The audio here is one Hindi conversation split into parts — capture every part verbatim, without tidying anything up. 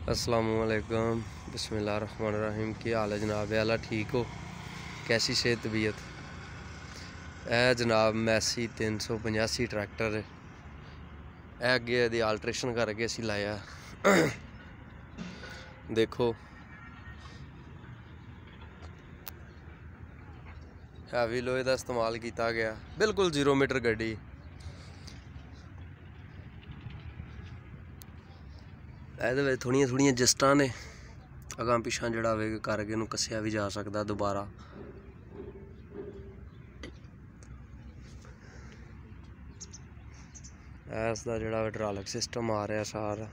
अस्सलामुअलैकुम बिस्मिल्लाहिर्रहमानिर्रहीम। क्या हाल है जनाब? आला ठीक हो? कैसी सेहत तबीयत? ए जनाब मैसी तीन सौ पचासी ट्रैक्टर है अगे यदि आल्ट्रेशन करके असी लाया देखो हैवी लोहे का इस्तेमाल किया गया, बिल्कुल जीरो मीटर गड्डी। ये थोड़िया थोड़िया जस्टा ने अगां पिछां जड़ा वे करके नूं कस्सिया भी जा सकता दोबारा। इसका जड़ा हाइड्रोलिक सिस्टम आ रहा सारा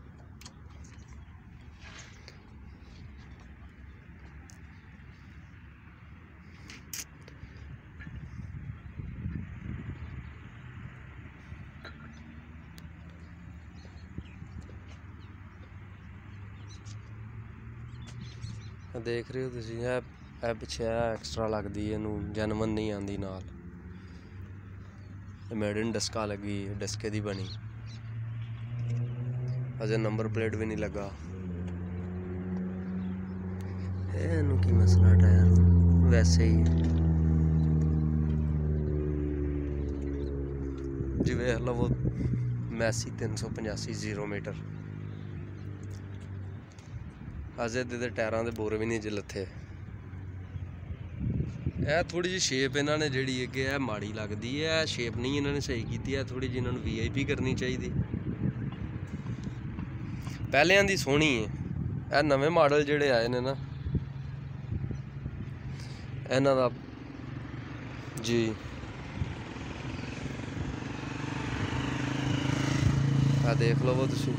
देख रहे हो तुसीं। है पिछे एक्सट्रा लगती है, इनू जनमन नहीं आती नाल। मेड इन डस्का लगी, डस्के दी बनी, अजे नंबर प्लेट भी नहीं लगा। इनू की मसला टायर वैसे ही जी वेख लो वो मैसी तीन सौ पचासी जीरो मीटर। अजे दे टायरों के बोर भी नहीं जे लथे। यह थोड़ी जी शेप इन्होंने जी है माड़ी लगती है, शेप नहीं इन्होंने सही की है, थोड़ी जी इन्होंने वी आई पी करनी चाहिए। पहलियां दी सोहनी है, यह नवे मॉडल जोड़े आए ने ना इन्हां दा जी। आ देख लो वो तुसीं।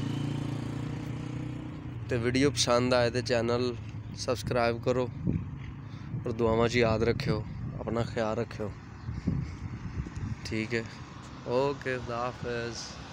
तो वीडियो पसंद आए तो चैनल सबसक्राइब करो और दुआवां च याद रखियो, अपना ख्याल रखियो। ठीक है, ओके, खुदा हाफिज़।